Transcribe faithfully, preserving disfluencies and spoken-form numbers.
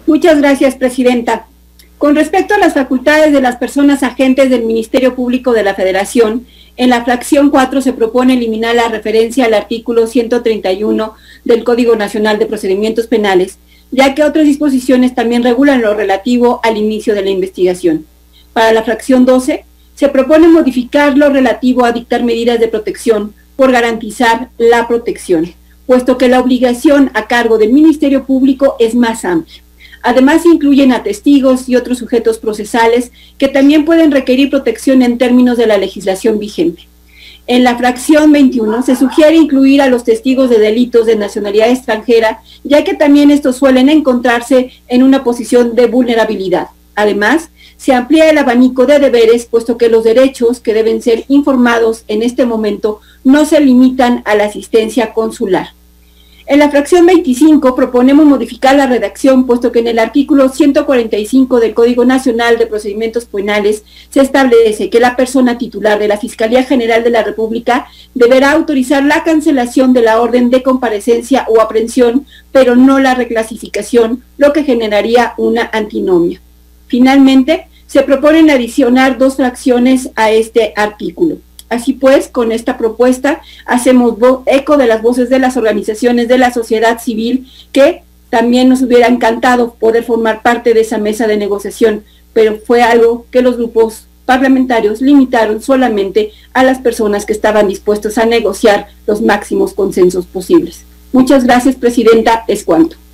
Muchas gracias, Presidenta. Con respecto a las facultades de las personas agentes del Ministerio Público de la Federación, en la fracción cuatro se propone eliminar la referencia al artículo ciento treinta y uno del Código Nacional de Procedimientos Penales, ya que otras disposiciones también regulan lo relativo al inicio de la investigación. Para la fracción doce, se propone modificar lo relativo a dictar medidas de protección por garantizar la protección, puesto que la obligación a cargo del Ministerio Público es más amplia. Además, incluyen a testigos y otros sujetos procesales que también pueden requerir protección en términos de la legislación vigente. En la fracción veintiuno se sugiere incluir a los testigos de delitos de nacionalidad extranjera, ya que también estos suelen encontrarse en una posición de vulnerabilidad. Además, se amplía el abanico de deberes, puesto que los derechos que deben ser informados en este momento no se limitan a la asistencia consular. En la fracción veinticinco proponemos modificar la redacción, puesto que en el artículo ciento cuarenta y cinco del Código Nacional de Procedimientos Penales se establece que la persona titular de la Fiscalía General de la República deberá autorizar la cancelación de la orden de comparecencia o aprehensión, pero no la reclasificación, lo que generaría una antinomia. Finalmente, se proponen adicionar dos fracciones a este artículo. Así pues, con esta propuesta hacemos eco de las voces de las organizaciones de la sociedad civil que también nos hubiera encantado poder formar parte de esa mesa de negociación, pero fue algo que los grupos parlamentarios limitaron solamente a las personas que estaban dispuestos a negociar los máximos consensos posibles. Muchas gracias, Presidenta, es cuanto.